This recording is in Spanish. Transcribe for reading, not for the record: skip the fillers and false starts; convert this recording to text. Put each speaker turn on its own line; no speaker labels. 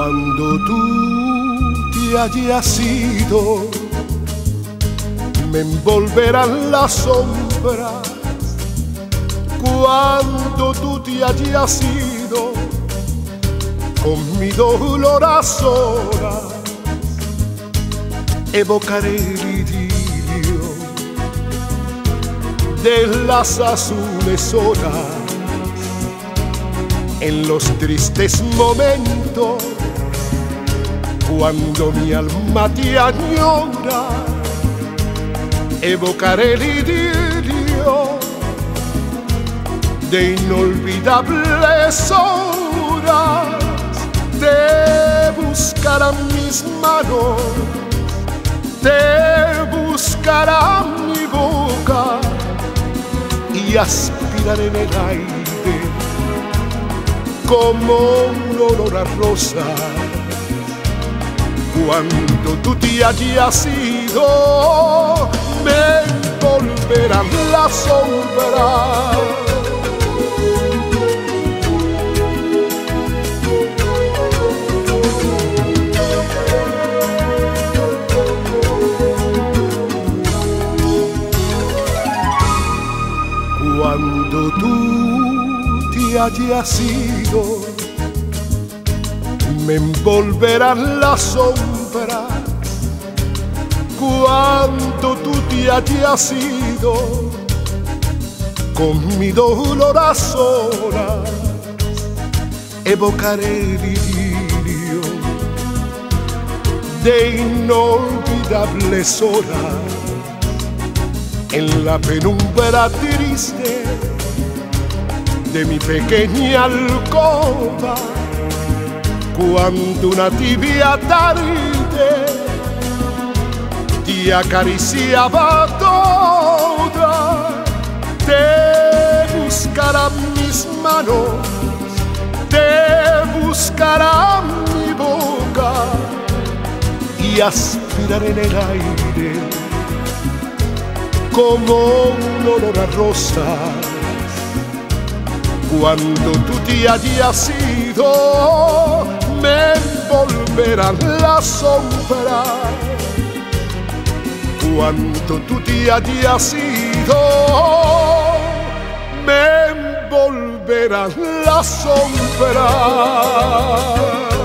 Cuando tú te hayas ido, me envolverán las sombras. Cuando tú te hayas ido, con mi dolor a solas, evocaré el idilio de las azules horas. En los tristes momentos, cuando mi alma te añora, evocaré el idilio de inolvidables horas. Te buscarán mis manos, te buscará mi boca, y aspiraré en el aire como un olor a rosa. Cuando tú te hayas ido, me envolverán las sombras. Cuando tú te hayas ido, me envolverán las sombras. Cuando tú te hayas ido, con mi dolor a solas, evocaré el idilio de inolvidables horas. En la penumbra triste de mi pequeña alcoba, cuando una tibia tarde te acariciaba toda, te buscarán mis manos, te buscará mi boca, y aspiraré en el aire como un olor a rosas. Cuando tú te hayas ido, me envolverán las sombras. Cuando tú te hayas ido, me envolverán las sombras.